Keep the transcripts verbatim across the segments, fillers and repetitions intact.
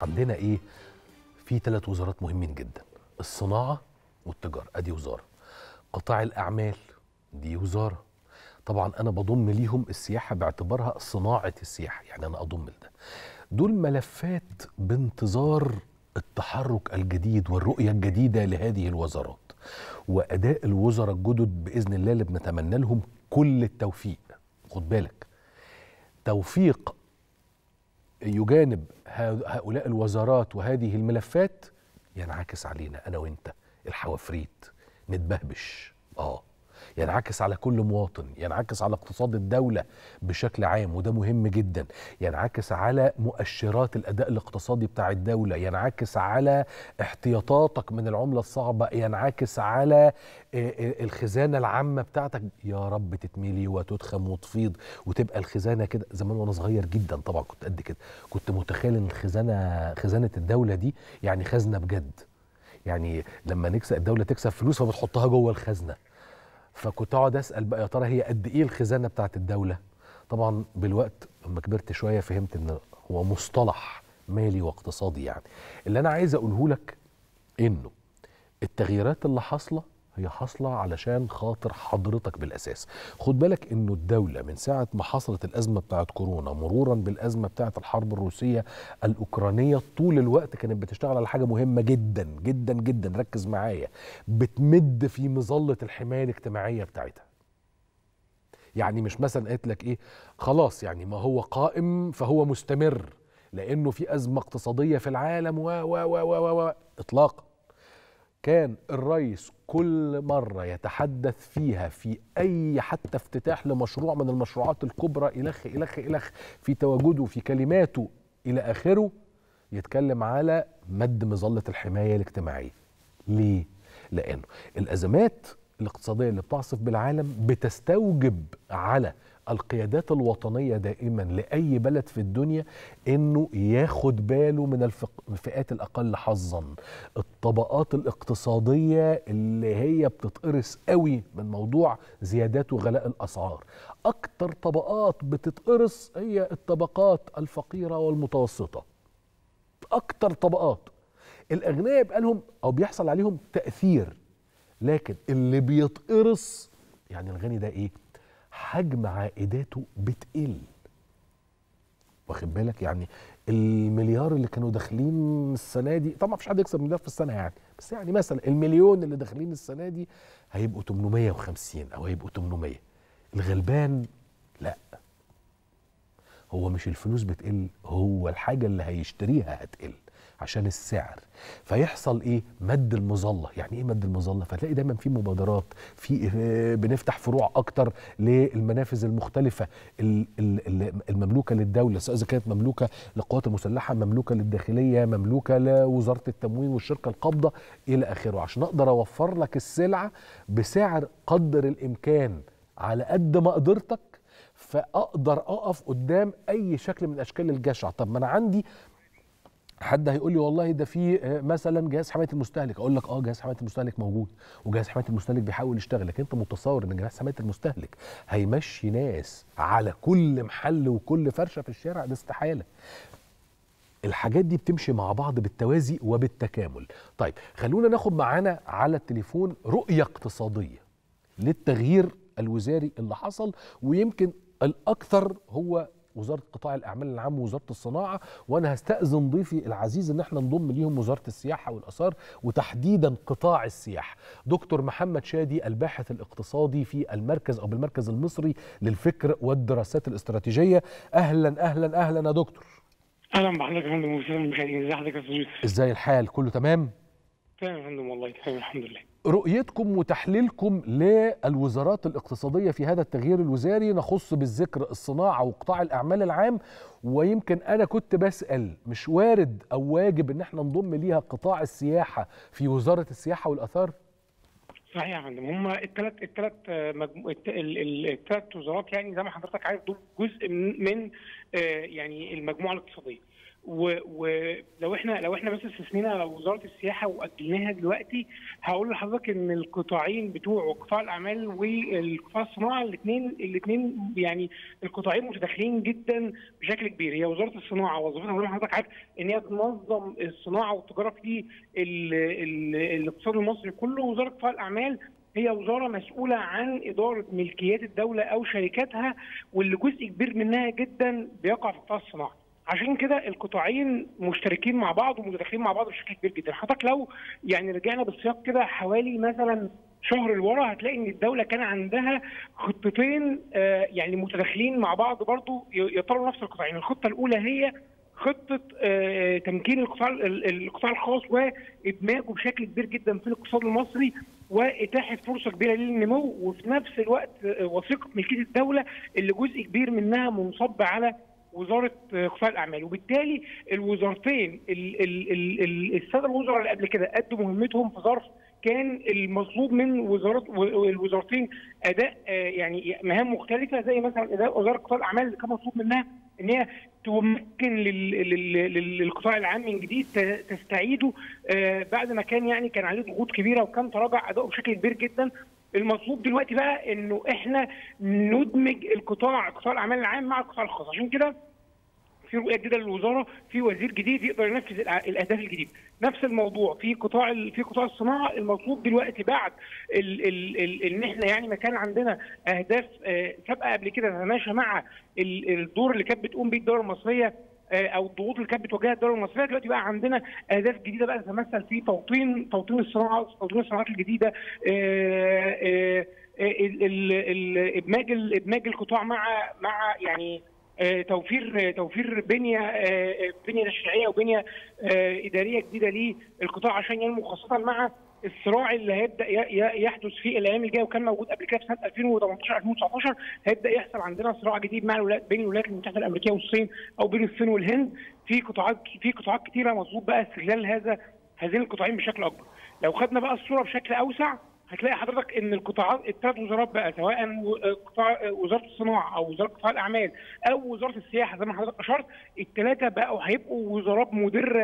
عندنا ايه؟ في ثلاث وزارات مهمين جدا: الصناعه والتجاره ادي وزاره، قطاع الاعمال دي وزاره، طبعا انا بضم ليهم السياحه باعتبارها صناعه السياحه، يعني انا اضم لده. دول ملفات بانتظار التحرك الجديد والرؤيه الجديده لهذه الوزارات، واداء الوزراء الجدد باذن الله اللي بنتمنى لهم كل التوفيق. خد بالك، توفيق يجانب هؤلاء الوزارات وهذه الملفات ينعكس علينا انا وانت الحوافريت، نتبهبش. اه ينعكس على كل مواطن، ينعكس على اقتصاد الدولة بشكل عام وده مهم جدا، ينعكس على مؤشرات الأداء الاقتصادي بتاع الدولة، ينعكس على احتياطاتك من العملة الصعبة، ينعكس على الخزانة العامة بتاعتك. يا رب تتملي وتدخم وتفيض وتبقى الخزانة كده. زمان وانا صغير جدا طبعا كنت قد كده، كنت متخيل ان الخزانة خزانة الدولة دي يعني خزنة بجد، يعني لما نكسب الدولة تكسب فلوس فبتحطها جوه الخزنة. فكنت اقعد اسال بقى يا ترى هي قد ايه الخزانه بتاعت الدوله؟ طبعا بالوقت لما كبرت شويه فهمت ان هو مصطلح مالي واقتصادي. يعني اللي انا عايز اقوله لك انه التغييرات اللي حاصله هي حاصله علشان خاطر حضرتك بالاساس. خد بالك انه الدوله من ساعه ما حصلت الازمه بتاعت كورونا مرورا بالازمه بتاعت الحرب الروسيه الاوكرانيه طول الوقت كانت بتشتغل على حاجه مهمه جدا جدا جدا، ركز معايا، بتمد في مظله الحمايه الاجتماعيه بتاعتها. يعني مش مثلا قالت لك ايه خلاص يعني ما هو قائم فهو مستمر لانه في ازمه اقتصاديه في العالم و و و و و اطلاقا. كان الرئيس كل مرة يتحدث فيها في أي حتى افتتاح لمشروع من المشروعات الكبرى إلخ إلخ إلخ في تواجده في كلماته إلى آخره يتكلم على مد مظلة الحماية الاجتماعية. ليه؟ لأنه الأزمات الاقتصادية اللي بتعصف بالعالم بتستوجب على القيادات الوطنية دائما لأي بلد في الدنيا إنه ياخد باله من الفئات الأقل حظا، الطبقات الاقتصادية اللي هي بتتقرص قوي من موضوع زيادات وغلاء الأسعار. أكتر طبقات بتتقرص هي الطبقات الفقيرة والمتوسطة، أكتر طبقات. الأغنياء يبقى لهم أو بيحصل عليهم تأثير، لكن اللي بيتقرص يعني الغني ده إيه؟ حجم عائداته بتقل. واخد بالك؟ يعني المليار اللي كانوا داخلين السنه دي، طبعا مفيش حد يكسب مليار في السنه يعني، بس يعني مثلا المليون اللي داخلين السنه دي هيبقوا ثمانمائة وخمسين او هيبقوا ثمانمائة. الغلبان لا، هو مش الفلوس بتقل، هو الحاجه اللي هيشتريها هتقل عشان السعر. فيحصل ايه؟ مد المظله. يعني ايه مد المظله؟ فتلاقي دايما في مبادرات، في بنفتح فروع اكتر للمنافذ المختلفه المملوكه للدوله، سواء اذا كانت مملوكه للقوات المسلحه، مملوكه للداخليه، مملوكه لوزاره التموين والشركه القابضه الى اخره، عشان اقدر اوفر لك السلعه بسعر قدر الامكان على قد ما قدرتك، فاقدر اقف قدام اي شكل من اشكال الجشع. طب ما انا عندي حد هيقول لي والله ده في مثلا جهاز حمايه المستهلك، اقول لك اه جهاز حمايه المستهلك موجود وجهاز حمايه المستهلك بيحاول يشتغل، لكن انت متصور ان جهاز حمايه المستهلك هيمشي ناس على كل محل وكل فرشه في الشارع؟ ده استحاله. الحاجات دي بتمشي مع بعض بالتوازي وبالتكامل. طيب خلونا ناخد معانا على التليفون رؤيه اقتصاديه للتغيير الوزاري اللي حصل، ويمكن الاكثر هو وزارة قطاع الأعمال العام ووزارة الصناعة، وأنا هستأذن ضيفي العزيز إن احنا نضم ليهم وزارة السياحة والآثار وتحديدا قطاع السياحة. دكتور محمد شادي الباحث الاقتصادي في المركز أو بالمركز المصري للفكر والدراسات الاستراتيجية. أهلا أهلا أهلا يا دكتور. أهلا بحضرتك يا فندم وسهلا بخير. إزي حضرتك يا أستاذ يوسف؟ إزاي الحال؟ كله تمام؟ تمام يا فندم والله تمام الحمد لله. رؤيتكم وتحليلكم للوزارات الاقتصادية في هذا التغيير الوزاري، نخص بالذكر الصناعة وقطاع الأعمال العام، ويمكن أنا كنت بسأل مش وارد أو واجب إن احنا نضم ليها قطاع السياحة في وزارة السياحة والآثار؟ صحيح يا فندم، هم الثلاث الثلاث مجمو... الثلاث وزارات يعني زي ما حضرتك عارف دول جزء من يعني المجموعة الاقتصادية، ولو احنا لو احنا بس استثنينا وزاره السياحه واجلناها دلوقتي، هقول لحضرتك ان القطاعين بتوع قطاع الاعمال والقطاع الصناعه الاثنين الاثنين يعني القطاعين متداخلين جدا بشكل كبير. هي وزاره الصناعه وظيفتها زي ما حضرتك عارف ان هي تنظم الصناعه والتجاره في الاقتصاد المصري كله. وزاره قطاع الاعمال هي وزاره مسؤوله عن اداره ملكيات الدوله او شركاتها، واللي جزء كبير منها جدا بيقع في قطاع الصناعه. عشان كده القطاعين مشتركين مع بعض ومتداخلين مع بعض بشكل كبير جدا. حضرتك لو يعني رجعنا بالسياق كده حوالي مثلا شهر لورا، هتلاقي ان الدوله كان عندها خطتين آه يعني متداخلين مع بعض برضو يطالوا نفس القطاعين. الخطه الاولى هي خطه آه تمكين القطاع القطاع الخاص وادماجه بشكل كبير جدا في الاقتصاد المصري واتاحه فرصه كبيره للنمو، وفي نفس الوقت آه وثيقه ملكيه الدوله اللي جزء كبير منها منصب على وزاره قطاع الاعمال. وبالتالي الوزارتين الساده الوزراء اللي قبل كده ادوا مهمتهم في ظرف كان المطلوب من وزارات الوزارتين اداء يعني مهام مختلفه، زي مثلا اداء وزاره قطاع الاعمال اللي كان مطلوب منها ان هي تمكن للقطاع العام من جديد تستعيده بعد ما كان يعني كان عليه ضغوط كبيره وكان تراجع اداؤه بشكل كبير جدا. المطلوب دلوقتي بقى انه احنا ندمج القطاع قطاع الاعمال العام مع القطاع الخاص. عشان كده في رؤيه جديده للوزاره، في وزير جديد يقدر ينفذ الاهداف الجديده. نفس الموضوع في قطاع في قطاع الصناعه. المطلوب دلوقتي بعد ال ال ال ان احنا يعني ما كان عندنا اهداف سابقه قبل كده تتماشى مع الدور اللي كانت بتقوم بيه الدوله المصريه او الضغوط اللي كانت بتواجهها الدوله المصريه، دلوقتي بقى عندنا اهداف جديده بقى تتمثل في توطين توطين الصناعه، توطين الصناعات الجديده، ادماج ادماج القطاع مع مع يعني توفير توفير بنيه بنيه تشريعيه وبنيه اداريه جديده للقطاع عشان ينمو، خاصه مع الصراع اللي هيبدا يحدث في الايام الجايه وكان موجود قبل كده في سنه ألفين وثمانية عشر ألفين وتسعة عشر. هيبدا يحصل عندنا صراع جديد مع الولايات بين الولايات المتحده الامريكيه والصين او بين الصين والهند في قطاعات في قطاعات كثيره. مطلوب بقى استغلال هذا هذين القطاعين بشكل اكبر. لو خدنا بقى الصوره بشكل اوسع هتلاقي حضرتك ان القطاعات الثلاث وزارات بقى سواء قطاع وزاره الصناعه او وزاره قطاع الاعمال او وزاره السياحه زي ما حضرتك اشرت، الثلاثه بقوا هيبقوا وزارات مدره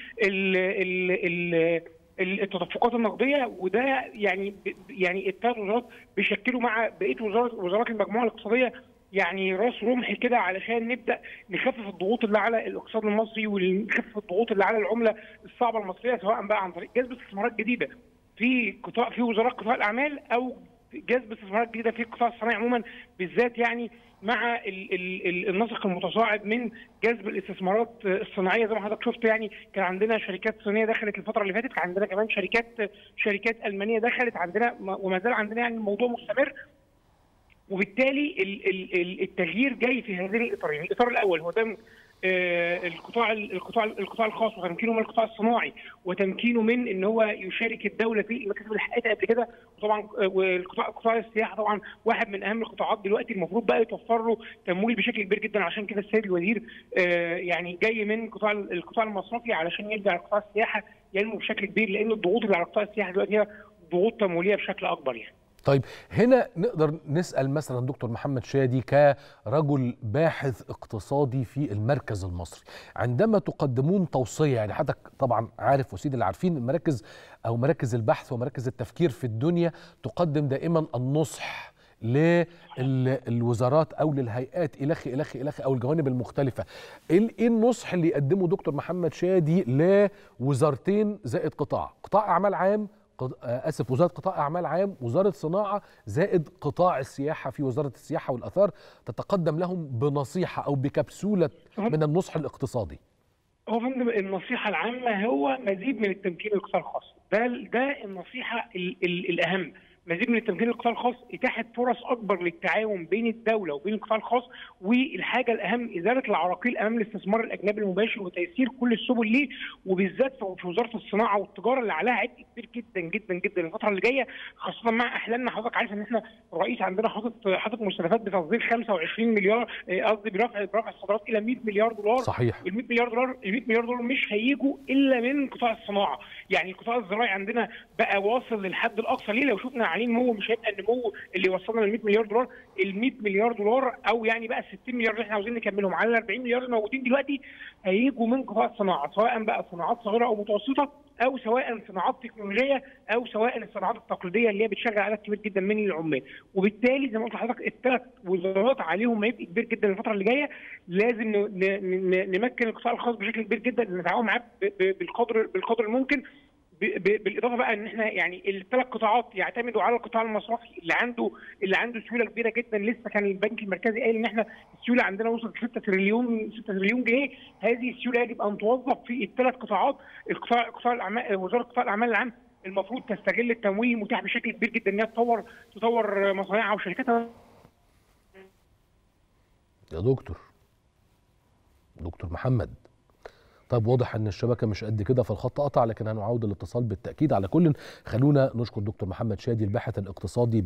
لل التدفقات النقديه. وده يعني يعني الثلاث وزارات بيشكلوا مع بقيه وزارات وزارات المجموعه الاقتصاديه يعني راس رمح كده علشان نبدا نخفف الضغوط اللي على الاقتصاد المصري ونخفف الضغوط اللي على العمله الصعبه المصريه، سواء بقى عن طريق جذب استثمارات جديده في قطاع في وزارات قطاع الاعمال او جذب استثمارات جديده في القطاع الصناعي عموما بالذات، يعني مع ال ال النسق المتصاعد من جذب الاستثمارات الصناعيه. زي ما حضرتك شفت يعني كان عندنا شركات صينيه دخلت الفتره اللي فاتت، كان عندنا كمان شركات شركات المانيه دخلت عندنا وما زال عندنا يعني الموضوع مستمر. وبالتالي التغيير جاي في هذين الاطارين. الاطار الاول هو ده القطاع القطاع القطاع الخاص وتمكينه من القطاع الصناعي وتمكينه من ان هو يشارك الدوله في المكاسب اللي حققتها قبل كده. وطبعا والقطاع قطاع السياحه طبعا واحد من اهم القطاعات دلوقتي المفروض بقى يتوفر له تمويل بشكل كبير جدا. عشان كده السيد الوزير يعني جاي من قطاع القطاع المصرفي علشان يرجع قطاع السياحه ينمو بشكل كبير، لان الضغوط اللي على قطاع السياحه دلوقتي هي ضغوط تمويليه بشكل اكبر يعني. طيب هنا نقدر نسأل مثلا دكتور محمد شادي كرجل باحث اقتصادي في المركز المصري، عندما تقدمون توصية، يعني حضرتك طبعا عارف وسيد اللي عارفين المراكز أو مراكز البحث ومراكز التفكير في الدنيا تقدم دائما النصح للوزارات أو للهيئات إلخ إلخ إلخ أو الجوانب المختلفة. إيه النصح اللي يقدمه دكتور محمد شادي لوزارتين زائد قطاع قطاع أعمال عام اسف وزاره قطاع اعمال عام، وزاره صناعه زائد قطاع السياحه في وزاره السياحه والاثار، تتقدم لهم بنصيحه او بكبسوله من النصح الاقتصادي؟ هو فندم النصيحه العامه هو مزيد من التمكين للقطاع الخاص. ده ده النصيحه ال ال الاهم، مزيد من التمكين للقطاع الخاص، اتاحه فرص اكبر للتعاون بين الدوله وبين القطاع الخاص، والحاجه الاهم ازاله العراقيل امام الاستثمار الاجنبي المباشر وتيسير كل السبل ليه، وبالذات في وزاره الصناعه والتجاره اللي عليها عبء كبير جدا جدا جدا الفتره اللي جايه، خاصه مع احلامنا. حضرتك عارف ان احنا الرئيس عندنا حاطط حاطط مستهدفات بتصدير خمسة وعشرين مليار، قصدي برفع برفع الصادرات الى مئة مليار دولار. صحيح. ال مئة مليار دولار ال مئة مليار دولار مش هيجوا الا من قطاع الصناعه، يعني القطاع الزراعي عندنا بقى واصل للحد الاقصى ليه. لو شفنا عليه نمو مش هيبقى النمو اللي يوصلنا ل مية مليار دولار، ال مية مليار دولار او يعني بقى ستين مليار اللي احنا عاوزين نكملهم على ال أربعين مليار الموجودين دلوقتي هيجوا من قطاع الصناعه، سواء بقى صناعات صغيره او متوسطه او سواء صناعات تكنولوجيه او سواء الصناعات التقليديه اللي هي بتشغل عدد كبير جدا من العمال. وبالتالي زي ما قلت لحضرتك الثلاث وزارات عليهم هيبقى كبير جدا الفتره اللي جايه، لازم نمكن القطاع الخاص بشكل كبير جدا، نتعاون معاه بالقدر بالقدر الممكن، بالاضافه بقى ان احنا يعني الثلاث قطاعات يعتمدوا على القطاع المصرفي اللي عنده اللي عنده سيوله كبيره جدا. لسه كان البنك المركزي قايل ان احنا السيوله عندنا وصلت ستة تريليون ستة تريليون جنيه. هذه السيوله يجب ان توظف في الثلاث قطاعات. القطاع قطاع الاعمال وزاره قطاع الاعمال العام المفروض تستغل التمويل المتاح بشكل كبير جدا انها تطور تطور مصانعها وشركاتها. يا دكتور دكتور محمد، طيب واضح ان الشبكه مش قد كده فالخط قطع، لكن هنعود الاتصال بالتاكيد. على كل خلونا نشكر دكتور محمد شادي الباحث الاقتصادي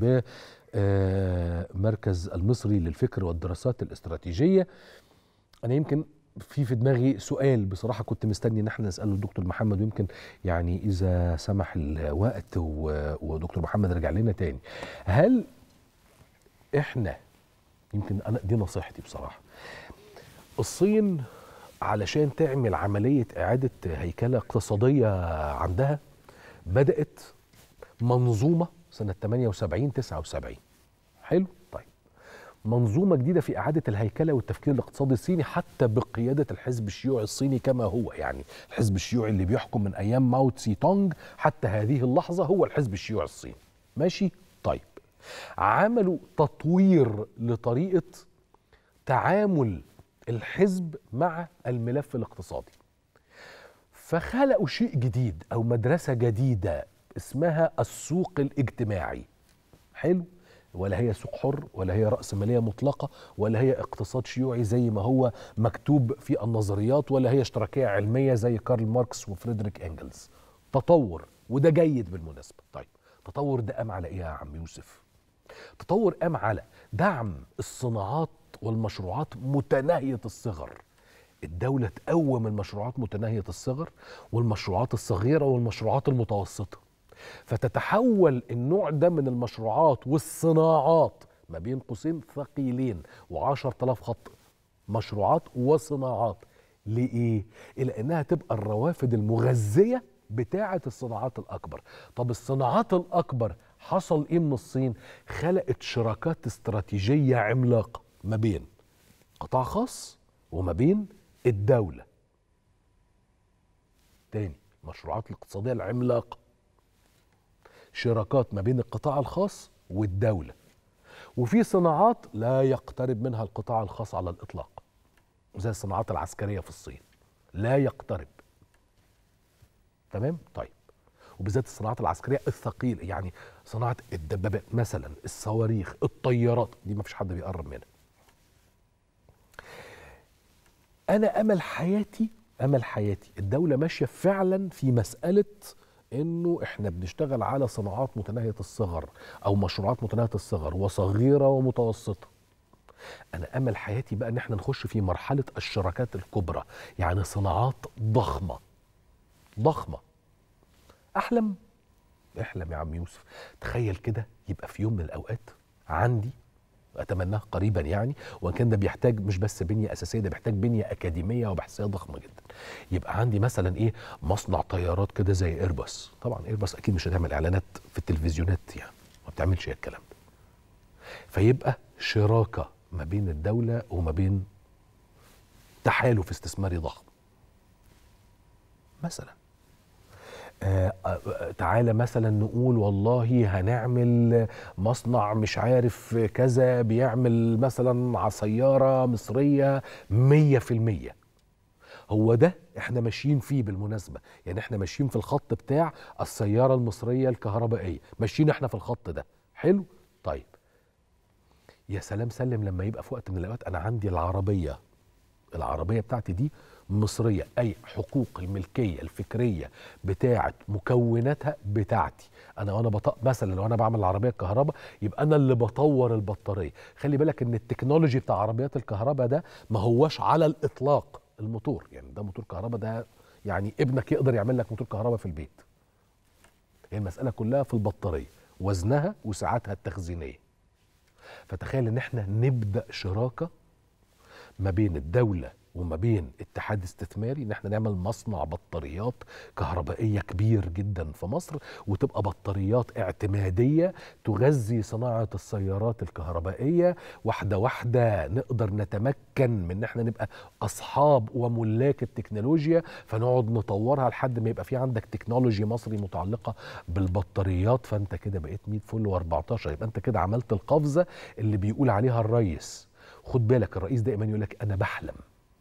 بمركز المصري للفكر والدراسات الاستراتيجيه. انا يمكن في في دماغي سؤال بصراحه كنت مستني ان احنا نساله الدكتور محمد، ويمكن يعني اذا سمح الوقت ودكتور محمد رجع لنا تاني، هل احنا يمكن انا دي نصيحتي بصراحه، الصين علشان تعمل عملية إعادة هيكلة اقتصادية عندها بدأت منظومة سنة ثمانية وسبعين تسعة وسبعين. حلو؟ طيب منظومة جديدة في إعادة الهيكلة والتفكير الاقتصادي الصيني حتى بقيادة الحزب الشيوعي الصيني كما هو، يعني الحزب الشيوعي اللي بيحكم من أيام ماو تسي تونج حتى هذه اللحظة هو الحزب الشيوعي الصيني. ماشي؟ طيب عملوا تطوير لطريقة تعامل الحزب مع الملف الاقتصادي، فخلقوا شيء جديد او مدرسه جديده اسمها السوق الاجتماعي. حلو؟ ولا هي سوق حر ولا هي رأسمالية مطلقة ولا هي اقتصاد شيوعي زي ما هو مكتوب في النظريات ولا هي اشتراكية علمية زي كارل ماركس وفريدريك إنجلز. تطور، وده جيد بالمناسبة. طيب تطور ده قام على ايه يا عم يوسف؟ تطور قام على دعم الصناعات والمشروعات متناهية الصغر. الدولة تقوم المشروعات متناهية الصغر والمشروعات الصغيرة والمشروعات المتوسطة، فتتحول النوع ده من المشروعات والصناعات ما بين قوسين ثقيلين وعشر تلاف خط، مشروعات وصناعات، لإيه؟ إلى أنها تبقى الروافد المغذية بتاعة الصناعات الأكبر. طب الصناعات الأكبر حصل إيه من الصين؟ خلقت شراكات استراتيجية عملاقة ما بين قطاع خاص وما بين الدولة. تاني، المشروعات الاقتصادية العملاقة شراكات ما بين القطاع الخاص والدولة، وفي صناعات لا يقترب منها القطاع الخاص على الإطلاق زي الصناعات العسكرية في الصين، لا يقترب. تمام؟ طيب، وبالذات الصناعات العسكرية الثقيلة، يعني صناعة الدبابات مثلا، الصواريخ، الطيارات، دي ما فيش حد بيقرب منها. أنا أمل حياتي أمل حياتي الدولة ماشية فعلا في مسألة إنه إحنا بنشتغل على صناعات متناهية الصغر أو مشروعات متناهية الصغر وصغيرة ومتوسطة. أنا أمل حياتي بقى إن إحنا نخش في مرحلة الشراكات الكبرى، يعني صناعات ضخمة ضخمة. أحلم احلم يا عم يوسف، تخيل كده يبقى في يوم من الأوقات عندي، أتمناه قريبا يعني، وإن كان ده بيحتاج مش بس بنية أساسية، ده بيحتاج بنية أكاديمية وبحثية ضخمة جدا. يبقى عندي مثلا إيه، مصنع طيارات كده زي إيرباص. طبعا إيرباص أكيد مش هتعمل إعلانات في التلفزيونات، يعني ما بتعملش الكلام ده. فيبقى شراكة ما بين الدولة وما بين تحالف استثماري ضخم مثلا. آه آه تعالى مثلا نقول والله هنعمل مصنع مش عارف كذا بيعمل مثلا سيارة مصرية مية في المية. هو ده احنا ماشيين فيه بالمناسبة، يعني احنا ماشيين في الخط بتاع السيارة المصرية الكهربائية، ماشيين احنا في الخط ده. حلو؟ طيب يا سلام سلم لما يبقى في وقت من الأوقات أنا عندي العربية العربية بتاعتي دي مصرية، أي حقوق الملكية الفكرية بتاعت مكوناتها بتاعتي أنا. وأنا بط... مثلا لو أنا بعمل العربية الكهرباء يبقى أنا اللي بطور البطارية. خلي بالك إن التكنولوجي بتاع عربيات الكهرباء ده ما هوش على الإطلاق الموتور، يعني ده موتور كهرباء ده يعني ابنك يقدر يعمل لك موتور كهرباء في البيت. هي المسألة كلها في البطارية وزنها وساعاتها التخزينيه. فتخيل ان احنا نبدا شراكه ما بين الدوله وما بين اتحاد استثماري، ان احنا نعمل مصنع بطاريات كهربائيه كبير جدا في مصر، وتبقى بطاريات اعتماديه تغذي صناعه السيارات الكهربائيه. واحده واحده نقدر نتمكن من ان احنا نبقى اصحاب وملاك التكنولوجيا، فنقعد نطورها لحد ما يبقى في عندك تكنولوجي مصري متعلقه بالبطاريات. فانت كده بقيت مية فل واربعتاشر، يبقى انت كده عملت القفزه اللي بيقول عليها الرئيس. خد بالك الرئيس دائما يقول لك انا بحلم.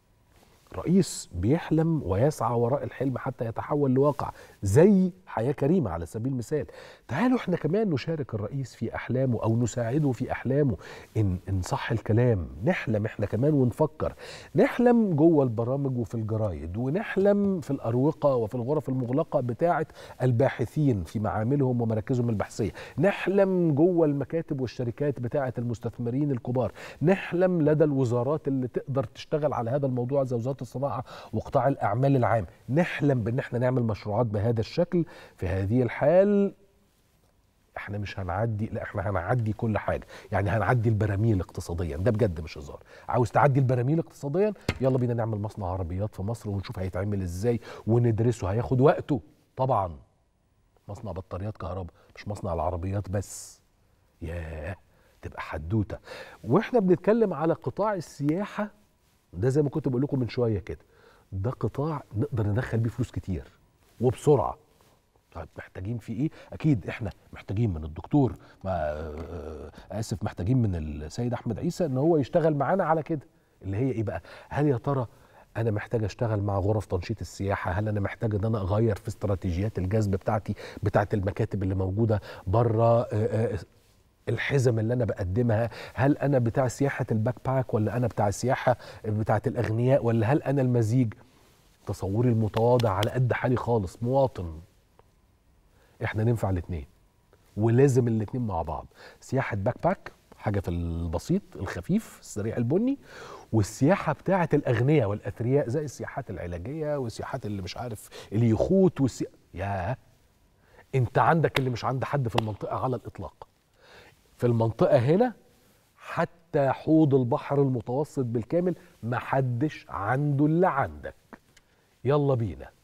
رئيس بيحلم ويسعى وراء الحلم حتى يتحول لواقع، زي حياة كريمة على سبيل المثال. تعالوا احنا كمان نشارك الرئيس في أحلامه أو نساعده في أحلامه. إن, إن صح الكلام نحلم احنا كمان ونفكر، نحلم جوه البرامج وفي الجرايد، ونحلم في الأروقة وفي الغرف المغلقة بتاعة الباحثين في معاملهم ومراكزهم البحثية، نحلم جوه المكاتب والشركات بتاعة المستثمرين الكبار، نحلم لدى الوزارات اللي تقدر تشتغل على هذا الموضوع زي وزارة الصناعة وقطاع الأعمال العام. نحلم بأن احنا نعمل مشروعات بهذا الشكل. في هذه الحال احنا مش هنعدي، لا احنا هنعدي كل حاجة، يعني هنعدي البراميل اقتصاديا، ده بجد مش هزار. عاوز تعدي البراميل اقتصاديا، يلا بينا نعمل مصنع عربيات في مصر ونشوف هيتعمل ازاي وندرسه، هياخد وقته طبعا. مصنع بطاريات كهرباء مش مصنع العربيات بس. ياه تبقى حدوتة. واحنا بنتكلم على قطاع السياحة، ده زي ما كنت بقول لكم من شويه كده، ده قطاع نقدر ندخل بيه فلوس كتير وبسرعه. طيب محتاجين فيه ايه؟ اكيد احنا محتاجين من الدكتور، ما اسف محتاجين من السيد احمد عيسى ان هو يشتغل معانا على كده، اللي هي ايه بقى؟ هل يا ترى انا محتاج اشتغل مع غرف تنشيط السياحه؟ هل انا محتاج ان انا اغير في استراتيجيات الجذب بتاعتي بتاعت المكاتب اللي موجوده بره؟ الحزم اللي انا بقدمها، هل انا بتاع سياحه الباك باك ولا انا بتاع السياحه بتاعه الاغنياء، ولا هل انا المزيج؟ تصوري المتواضع على قد حالي خالص مواطن. احنا ننفع الاثنين ولازم الاثنين مع بعض. سياحه باك باك حاجه في البسيط الخفيف السريع البني، والسياحه بتاعه الاغنياء والاثرياء زي السياحات العلاجيه والسياحات اللي مش عارف اليخوت والسي... يا انت عندك اللي مش عند حد في المنطقه على الاطلاق. في المنطقة هنا حتى حوض البحر المتوسط بالكامل محدش عنده اللي عندك. يلا بينا.